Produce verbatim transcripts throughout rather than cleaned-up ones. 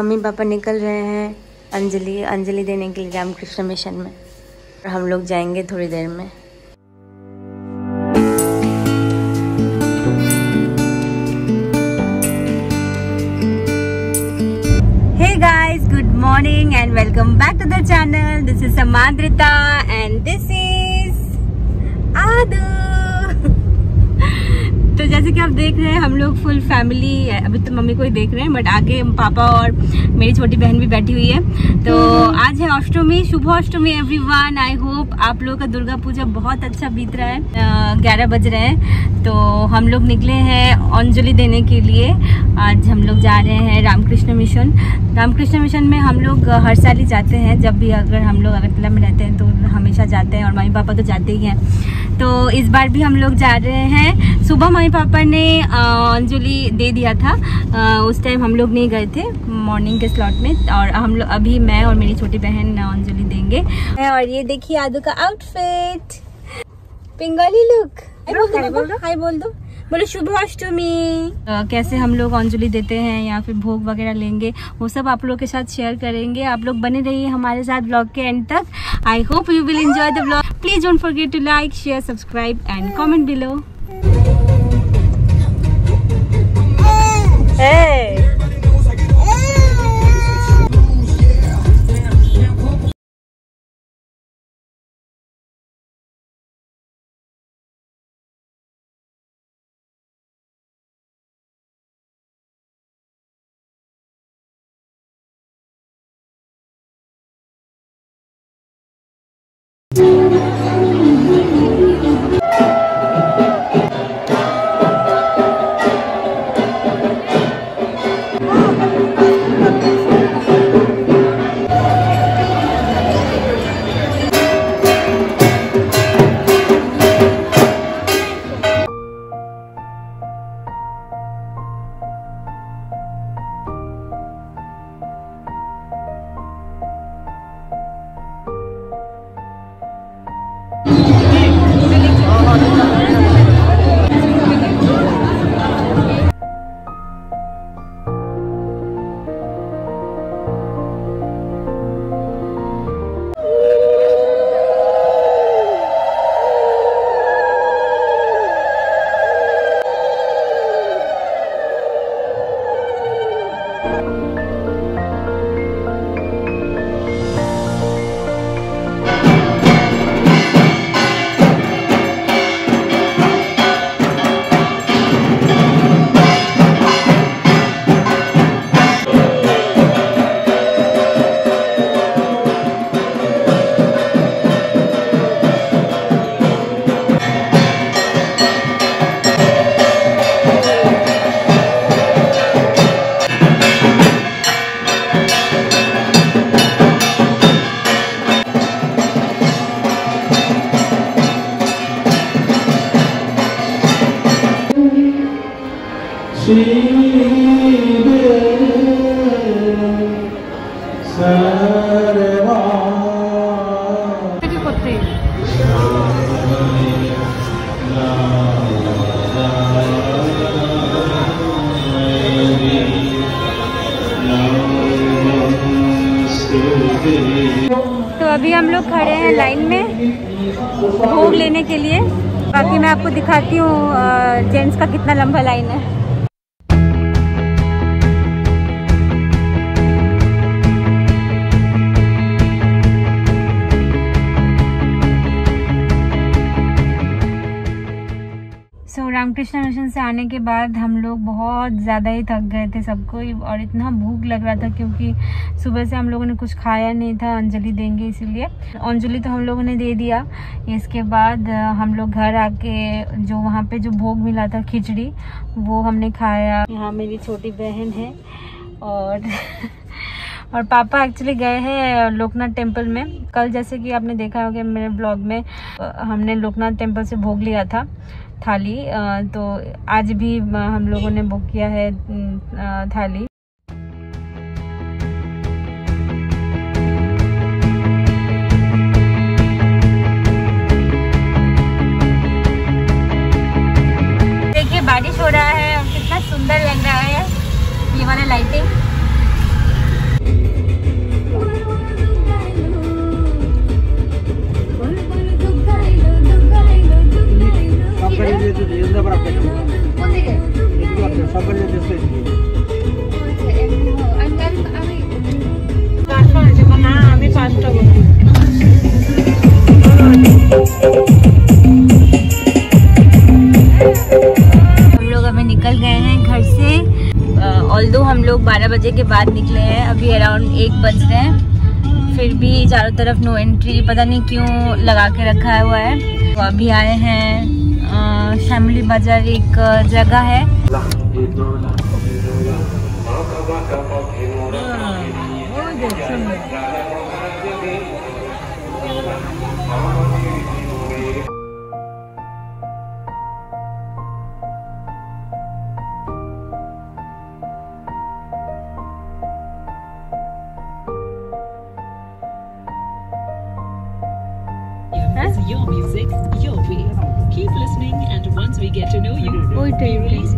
Mummy papa निकल रहे हैं अंजलि अंजलि देने के लिए रामकृष्ण मिशन में, और हम लोग जाएंगे थोड़ी देर में। Hey guys, good morning and welcome back to the channel. This is Samadrita and this is Adu. तो जैसे कि आप देख रहे हैं हम लोग फुल फैमिली, अभी तो मम्मी को ही देख रहे हैं बट आगे पापा और मेरी छोटी बहन भी बैठी हुई है। तो आज है अष्टमी, शुभ अष्टमी एवरीवन। आई होप आप लोगों का दुर्गा पूजा बहुत अच्छा बीत रहा है। ग्यारह बज रहे हैं तो हम लोग निकले हैं अंजलि देने के लिए। आज हम लोग जा रहे हैं रामकृष्ण मिशन। रामकृष्ण मिशन में हम लोग हर साल ही जाते हैं, जब भी अगर हम लोग अगरतला में रहते हैं तो हमेशा जाते हैं और मम्मी पापा तो जाते ही हैं। तो इस बार भी हम लोग जा रहे हैं। सुबह मम्मी पापा ने अंजलि दे दिया था, आ, उस टाइम हम लोग नहीं गए थे मॉर्निंग के स्लॉट में, और हम लोग अभी मैं और मेरी छोटी बहन अंजलि देंगे। और ये देखिए आदू का आउटफिट, बंगाली लुक। हाय बोल दो, बोलो शुभ अष्टमी। कैसे हम लोग अंजलि देते हैं या फिर भोग वगैरह लेंगे वो सब आप लोग के साथ शेयर करेंगे। आप लोग बने रहिए हमारे साथ ब्लॉग के एंड तक। I hope you will enjoy the blog. Please don't forget to like, share, subscribe and comment below. Hey! तो अभी हम लोग खड़े हैं लाइन में भोग लेने के लिए। बाकी मैं आपको दिखाती हूँ जेंट्स का कितना लंबा लाइन है। रामकृष्ण मिशन से आने के बाद हम लोग बहुत ज़्यादा ही थक गए थे सबको, और इतना भूख लग रहा था क्योंकि सुबह से हम लोगों ने कुछ खाया नहीं था। अंजलि देंगे इसीलिए अंजलि तो हम लोगों ने दे दिया। इसके बाद हम लोग घर आके जो वहाँ पे जो भोग मिला था खिचड़ी वो हमने खाया। यहाँ मेरी छोटी बहन है और और पापा एक्चुअली गए हैं लोकनाथ टेम्पल में। कल जैसे कि आपने देखा होगा मेरे ब्लॉग में, हमने लोकनाथ टेम्पल से भोग लिया था थाली, तो आज भी हम लोगों ने बुक किया है थाली। देखिए बारिश हो रहा है और कितना सुंदर लग रहा है ये वाला लाइटिंग। लोग बारह बजे के बाद निकले हैं, अभी अराउंड एक बज रहे हैं, फिर भी चारों तरफ नो एंट्री पता नहीं क्यों लगा के रखा हुआ है। तो अभी आए हैं शामली बाजार, एक जगह है। Your music, your way. Keep listening, and once we get to know you, we release.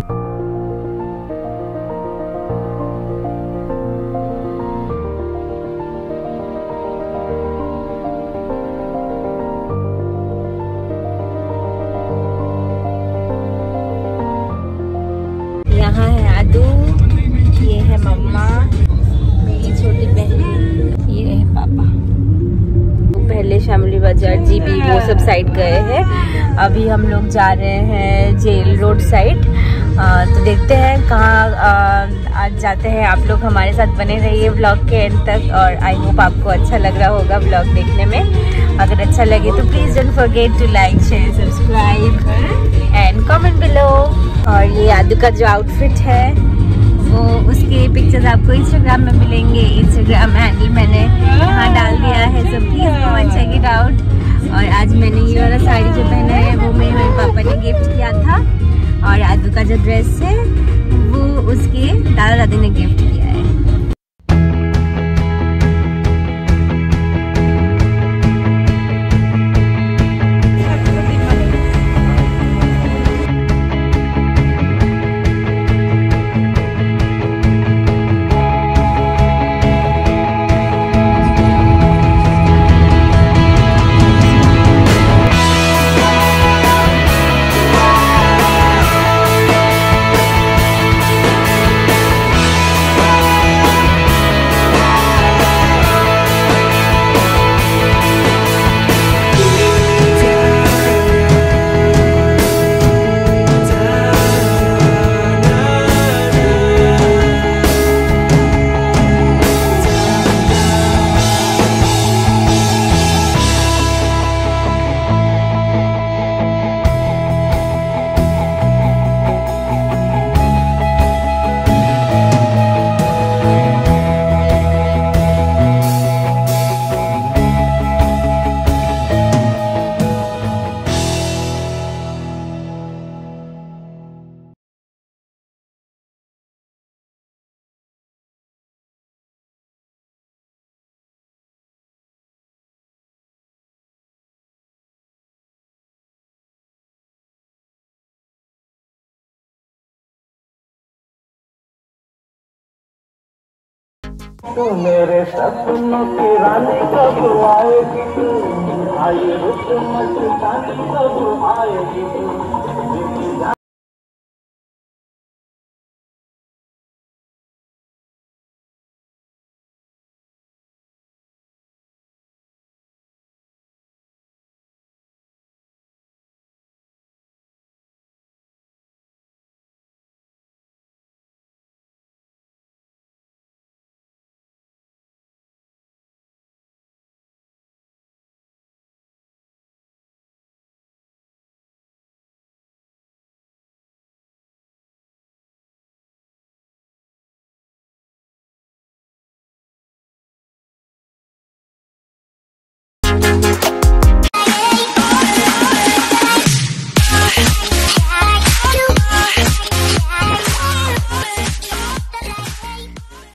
यहाँ है आदू, ये है मम्मा, मेरी छोटी बहन, ये है पापा। पहले शामली बाजार, जीबी, वो सब साइड गए हैं। अभी हम लोग जा रहे हैं जेल रोड साइड। तो देखते हैं कहाँ आज जाते हैं। आप लोग हमारे साथ बने रहिए व्लॉग के एंड तक, और आई होप आपको अच्छा लग रहा होगा व्लॉग देखने में। अगर अच्छा लगे तो please don't forget to like, share, subscribe and comment below. और ये आदू का जो आउटफिट है वो उसके पिक्चर्स आपको इंस्टाग्राम में मिलेंगे। इंस्टाग्राम हैंडल मैंने यहाँ डाल दिया है, so please go and check it out. और आज मैंने ये वाला साड़ी जो पहना है वो मेरे मेरे पापा ने गिफ्ट किया था, और आदू का जो ड्रेस है वो उसके दादा दादी ने गिफ्ट किया है। तू मेरे सपनों की रानी कब आएगी, आई रुत मस्तानी कब आएगी।